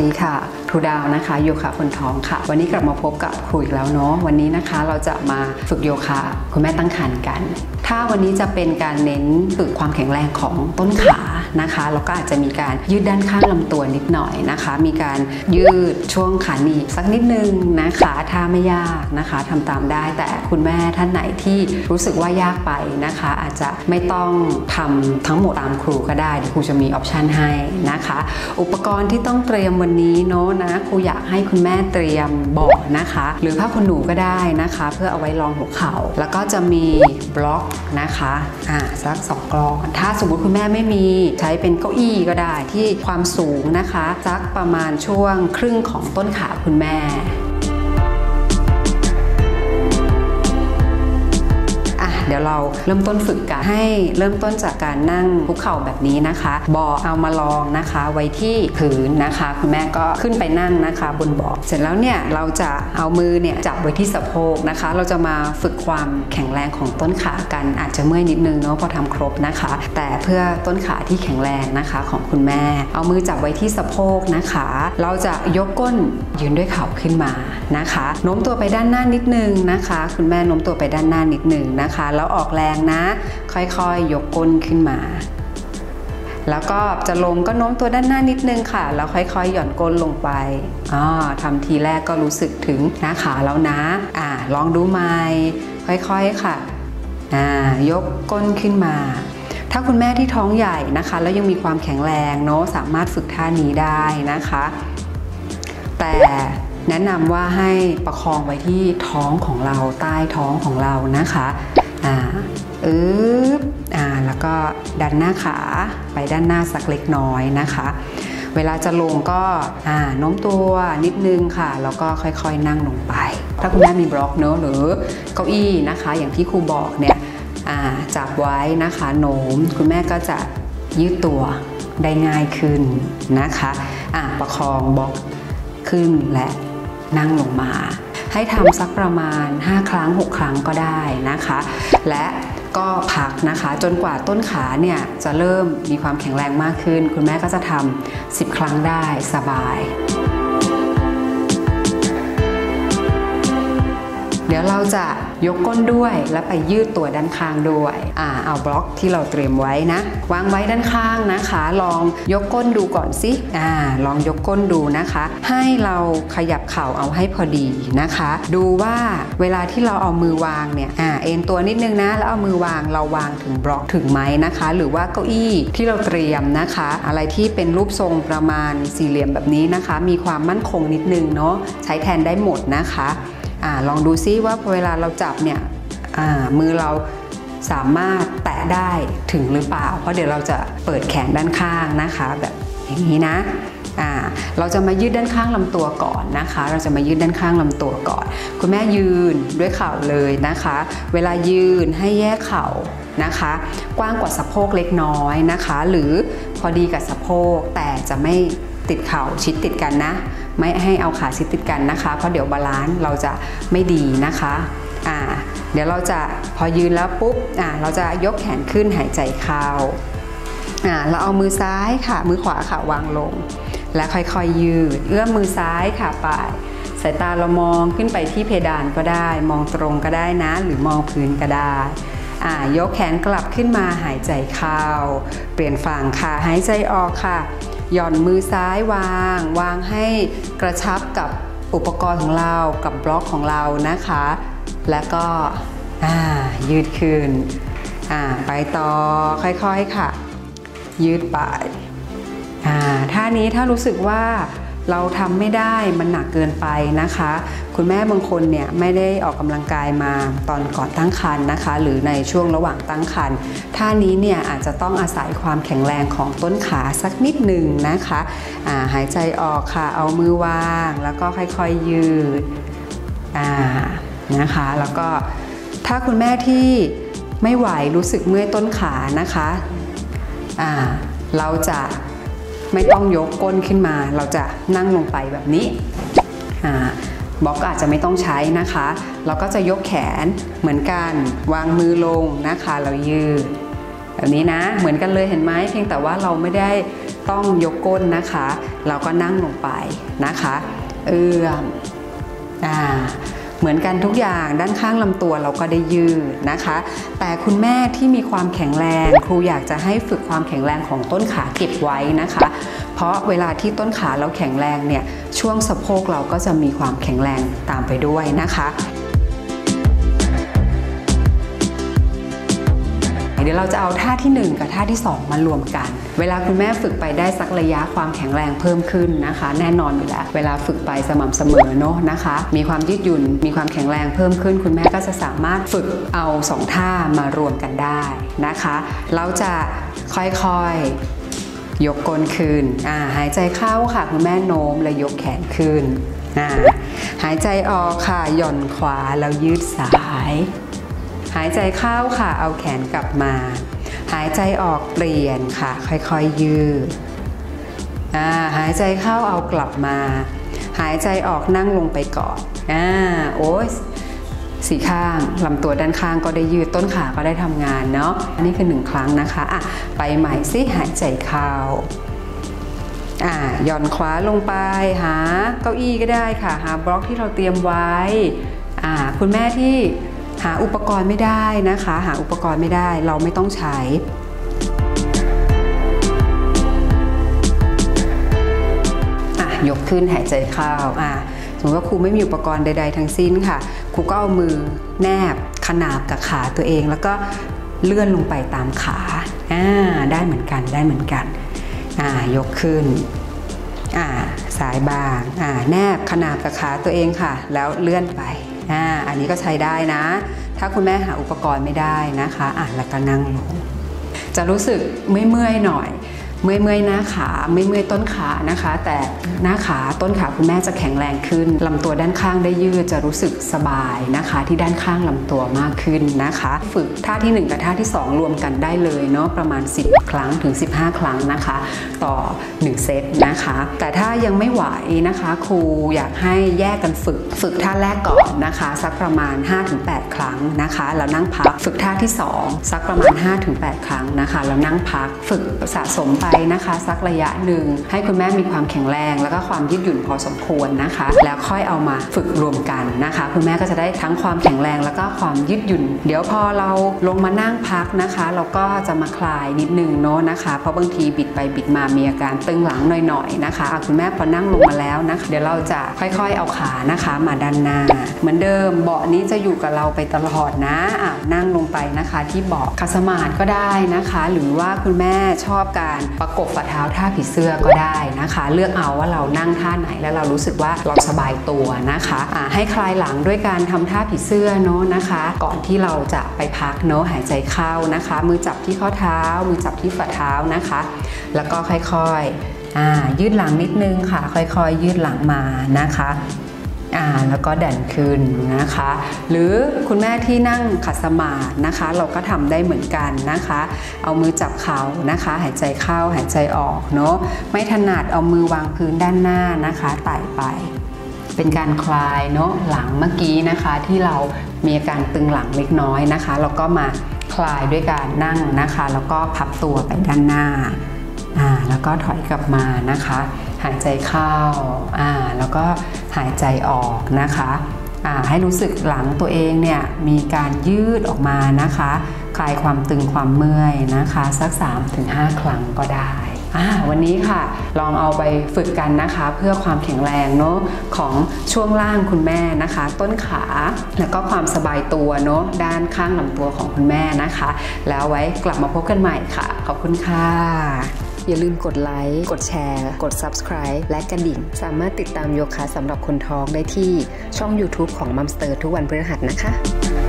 ดีค่ะครูดาวนะคะโยคะคนท้องค่ะวันนี้กลับมาพบกับครูอีกแล้วเนาะวันนี้นะคะเราจะมาฝึกโยคะคุณแม่ตั้งครรภ์กันถ้าวันนี้จะเป็นการเน้นฝึกความแข็งแรงของต้นขานะคะแล้วก็อาจจะมีการยืดด้านข้างลำตัวนิดหน่อยนะคะมีการยืดช่วงขาหนีบสักนิดนึงนะคะถ้าไม่ยากนะคะทำตามได้แต่คุณแม่ท่านไหนที่รู้สึกว่ายากไปนะคะอาจจะไม่ต้องทำทั้งหมดตามครูก็ได้เดี๋ยวครูจะมีออปชันให้นะคะอุปกรณ์ที่ต้องเตรียมวันนี้เนาะนะครูอยากให้คุณแม่เตรียมเบาะนะคะหรือผ้าขนหนูก็ได้นะคะเพื่อเอาไว้รองหัวเข่าแล้วก็จะมีบล็อกนะคะสัก2 กลอนถ้าสมมุติคุณแม่ไม่มีใช้เป็นเก้าอี้ก็ได้ที่ความสูงนะคะสักประมาณช่วงครึ่งของต้นขาคุณแม่เดี๋ยวเราเริ่มต้นฝึกกันให้เริ่มต้นจากการนั่งคุกเข่าแบบนี้นะคะเบาะเอามาลองนะคะไว้ที่พื้นนะคะคุณแม่ก็ขึ้นไปนั่งนะคะบนเบาะเสร็จแล้วเนี่ยเราจะเอามือเนี่ยจับไว้ที่สะโพกนะคะเราจะมาฝึกความแข็งแรงของต้นขากันอาจจะเมื่อยนิดนึงเนาะพอทำครบนะคะแต่เพื่อต้นขาที่แข็งแรงนะคะของคุณแม่เอามือจับไว้ที่สะโพกนะคะเราจะยกก้นยืนด้วยเข่าขึ้นมานะคะโน้มตัวไปด้านหน้านิดนึงนะคะคุณแม่โน้มตัวไปด้านหน้านิดนึงนะคะแล้วออกแรงนะค่อยๆยกก้นขึ้นมาแล้วก็จะลงก็โน้มตัวด้านหน้านิดนึงค่ะแล้วค่อยๆหย่อนก้นลงไปทำทีแรกก็รู้สึกถึงหน้าขาแล้วนะลองดูใหม่ค่อยๆค่ะยกก้นขึ้นมาถ้าคุณแม่ที่ท้องใหญ่นะคะแล้วยังมีความแข็งแรงเนาะสามารถฝึกท่านี้ได้นะคะแต่แนะนำว่าให้ประคองไว้ที่ท้องของเราใต้ท้องของเรานะคะแล้วก็ดันหน้าขาไปด้านหน้าสักเล็กน้อยนะคะเวลาจะลงก็โน้มตัวนิดนึงค่ะแล้วก็ค่อยๆนั่งลงไปถ้าคุณแม่มีบล็อกเนอะหรือเก้าอี้นะคะอย่างที่ครูบอกเนี่ยจับไว้นะคะโน้มคุณแม่ก็จะยืดตัวได้ง่ายขึ้นนะคะประคองบล็อกขึ้นและนั่งลงมาให้ทำสักประมาณ5 ครั้ง 6 ครั้งก็ได้นะคะและก็พักนะคะจนกว่าต้นขาเนี่ยจะเริ่มมีความแข็งแรงมากขึ้นคุณแม่ก็จะทำ10 ครั้งได้สบายเดี๋ยวเราจะยกก้นด้วยแล้วไปยืดตัวด้านข้างด้วยเอาบล็อกที่เราเตรียมไว้นะวางไว้ด้านข้างนะคะลองยกก้นดูก่อนสิลองยกก้นดูนะคะให้เราขยับเข่าเอาให้พอดีนะคะดูว่าเวลาที่เราเอามือวางเนี่ยเอ็นตัวนิดนึงนะแล้วเอามือวางเราวางถึงบล็อกถึงไหมนะคะหรือว่าเก้าอี้ที่เราเตรียมนะคะอะไรที่เป็นรูปทรงประมาณสี่เหลี่ยมแบบนี้นะคะมีความมั่นคงนิดนึงเนาะใช้แทนได้หมดนะคะลองดูซิว่าเวลาเราจับเนี่ยมือเราสามารถแตะได้ถึงหรือเปล่าเพราะเดี๋ยวเราจะเปิดแขนด้านข้างนะคะแบบอย่างนี้นะเราจะมายืดด้านข้างลำตัวก่อนนะคะเราจะมายืดด้านข้างลำตัวก่อนคุณแม่ยืนด้วยเข่าเลยนะคะเวลายืนให้แยกเข่านะคะกว้างกว่าสะโพกเล็กน้อยนะคะหรือพอดีกับสะโพกแต่จะไม่ติดเข่าชิดติดกันนะไม่ให้เอาขาชิดติดกันนะคะเพราะเดี๋ยวบาลานซ์เราจะไม่ดีนะคะเดี๋ยวเราจะพอยืนแล้วปุ๊บเราจะยกแขนขึ้นหายใจเข้าเราเอามือซ้ายค่ะมือขวาค่ะวางลงและค่อยๆยืดเอื้อมมือซ้ายค่ะไปสายตาเรามองขึ้นไปที่เพดานก็ได้มองตรงก็ได้นะหรือมองพื้นก็ได้ยกแขนกลับขึ้นมาหายใจเข้าเปลี่ยนฝั่งค่ะหายใจออกค่ะหย่อนมือซ้ายวางให้กระชับกับอุปกรณ์ของเรากับบล็อกของเรานะคะแล้วก็ยืดขึ้นไปต่อค่อยๆค่ะยืดไปท่านี้ถ้ารู้สึกว่าเราทำไม่ได้มันหนักเกินไปนะคะคุณแม่บางคนเนี่ยไม่ได้ออกกำลังกายมาตอนก่อนตั้งครรภ์นะคะหรือในช่วงระหว่างตั้งครรภ์ท่านี้เนี่ยอาจจะต้องอาศัยความแข็งแรงของต้นขาสักนิดหนึ่งนะคะหายใจออกค่ะเอามือวางแล้วก็ค่อยๆยืดนะคะแล้วก็ถ้าคุณแม่ที่ไม่ไหวรู้สึกเมื่อยต้นขานะคะเราจะไม่ต้องยกก้นขึ้นมาเราจะนั่งลงไปแบบนี้บล็อกอาจจะไม่ต้องใช้นะคะเราก็จะยกแขนเหมือนกันวางมือลงนะคะเรายืดแบบนี้นะเหมือนกันเลยเห็นไหมเพียงแต่ว่าเราไม่ได้ต้องยกก้นนะคะเราก็นั่งลงไปนะคะเอื้อมเหมือนกันทุกอย่างด้านข้างลำตัวเราก็ได้ยืดนะคะแต่คุณแม่ที่มีความแข็งแรงครูอยากจะให้ฝึกความแข็งแรงของต้นขาเก็บไว้นะคะเพราะเวลาที่ต้นขาเราแข็งแรงเนี่ยช่วงสะโพกเราก็จะมีความแข็งแรงตามไปด้วยนะคะเดี๋ยวเราจะเอาท่าที่1กับท่าที่2มารวมกันเวลาคุณแม่ฝึกไปได้สักระยะความแข็งแรงเพิ่มขึ้นนะคะแน่นอนอยู่แล้วเวลาฝึกไปสม่ำเสมอเนาะนะคะมีความยืดหยุ่นมีความแข็งแรงเพิ่มขึ้นคุณแม่ก็จะสามารถฝึกเอา2ท่ามารวมกันได้นะคะเราจะค่อยๆยกก้นขึ้นหายใจเข้าค่ะคุณแม่โน้มแล้วยกแขนขึ้นหายใจออกค่ะหย่อนขวาแล้วยืดซ้ายหายใจเข้าค่ะเอาแขนกลับมาหายใจออกเปลี่ยนค่ะค่อยๆยืดหายใจเข้าเอากลับมาหายใจออกนั่งลงไปก่อนโอ้ยสี่ข้างลำตัวด้านข้างก็ได้ยืดต้นขาก็ได้ทำงานเนาะอันนี้คือ1ครั้งนะคะไปใหม่สิหายใจเข้าหย่อนขวาลงไปหาเก้าอี้ก็ได้ค่ะหาบล็อกที่เราเตรียมไว้คุณแม่ที่หาอุปกรณ์ไม่ได้นะคะหาอุปกรณ์ไม่ได้เราไม่ต้องใช้ยกขึ้นหายใจเข้าสมมติว่าครูไม่มีอุปกรณ์ใดๆทั้งสิ้นค่ะครูก็เอามือแนบขนาบกับขาตัวเองแล้วก็เลื่อนลงไปตามขาได้เหมือนกันยกขึ้นสายบางแนบขนาบกับขาตัวเองค่ะแล้วเลื่อนไปอันนี้ก็ใช้ได้นะถ้าคุณแม่หาอุปกรณ์ไม่ได้นะคะแล้วก็นั่งลงจะรู้สึกเมื่อยหน่อยเมื่อยหน้าขาไม่เมื่อยต้นขานะคะแต่หน้าขาต้นขาคุณแม่จะแข็งแรงขึ้นลำตัวด้านข้างได้ยืดจะรู้สึกสบายนะคะที่ด้านข้างลำตัวมากขึ้นนะคะฝึกท่าที่1กับท่าที่2รวมกันได้เลยเนาะประมาณ10ครั้งถึง15ครั้งนะคะต่อ1เซตนะคะแต่ถ้ายังไม่ไหวนะคะครูอยากให้แยกกันฝึกท่าแรกก่อนนะคะสักประมาณ 5-8 ครั้งนะคะแล้วนั่งพักฝึกท่าที่2สักประมาณ 5-8 ครั้งนะคะแล้วนั่งพักฝึกสะสมไปนะคะสักระยะหนึ่งให้คุณแม่มีความแข็งแรงแล้วก็ความยืดหยุ่นพอสมควรนะคะแล้วค่อยเอามาฝึกรวมกันนะคะคุณแม่ก็จะได้ทั้งความแข็งแรงแล้วก็ความยืดหยุ่นเดี๋ยวพอเราลงมานั่งพักนะคะเราก็จะมาคลายนิดนึงเนาะนะคะเพราะบางทีบิดไปบิดมามีอาการตึงหลังหน่อยๆนะคะคุณแม่พอนั่งลงมาแล้วนะคะเดี๋ยวเราจะค่อยๆเอาขานะคะมาด้านหน้าเหมือนเดิมเบาะนี้จะอยู่กับเราไปตลอดนะนั่งลงไปนะคะที่เบาะขัดสมาธิก็ได้นะคะหรือว่าคุณแม่ชอบการประกบฝ่าเท้าท่าผีเสื้อก็ได้นะคะเลือกเอาว่าเรานั่งท่าไหนแล้วเรารู้สึกว่าเราสบายตัวนะคะให้คลายหลังด้วยการทำท่าผีเสื้อเนาะนะคะก่อนที่เราจะไปพักเนาะหายใจเข้านะคะมือจับที่ข้อเท้ามือจับที่ฝ่าเท้านะคะแล้วก็ค่อยๆยืดหลังนิดนึงค่ะค่อยๆยืดหลังมานะคะแล้วก็ดันขึ้นนะคะหรือคุณแม่ที่นั่งขัดสมาธินะคะเราก็ทำได้เหมือนกันนะคะเอามือจับเข่านะคะหายใจเข้าหายใจออกเนาะไม่ถนัดเอามือวางพื้นด้านหน้านะคะไต่ไปเป็นการคลายเนาะหลังเมื่อกี้นะคะที่เรามีอาการตึงหลังเล็กน้อยนะคะเราก็มาคลายด้วยการนั่งนะคะแล้วก็พับตัวไปด้านหน้าแล้วก็ถอยกลับมานะคะหายใจเข้าแล้วก็หายใจออกนะคะให้รู้สึกหลังตัวเองเนี่ยมีการยืดออกมานะคะคลายความตึงความเมื่อยนะคะสัก 3-5 ครั้งก็ได้วันนี้ค่ะลองเอาไปฝึกกันนะคะเพื่อความแข็งแรงเนาะของช่วงล่างคุณแม่นะคะต้นขาแล้วก็ความสบายตัวเนาะด้านข้างลำตัวของคุณแม่นะคะแล้วไว้กลับมาพบกันใหม่ค่ะขอบคุณค่ะอย่าลืมกดไลค์กดแชร์กด Subscribe และกระดิ่งสามารถติดตามโยคะสำหรับคนท้องได้ที่ช่อง YouTube ของมัมสเตอร์ทุกวันพฤหัสนะคะ